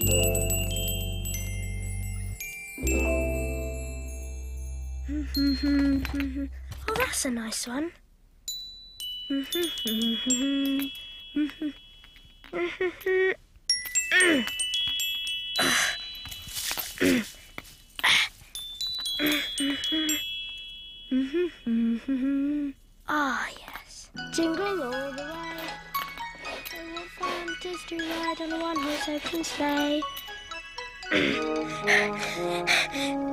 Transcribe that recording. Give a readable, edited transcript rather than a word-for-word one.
Oh, that's a nice one. Ah, yes. Jingle all the way. And what fun it is to ride on a one-horse open sleigh.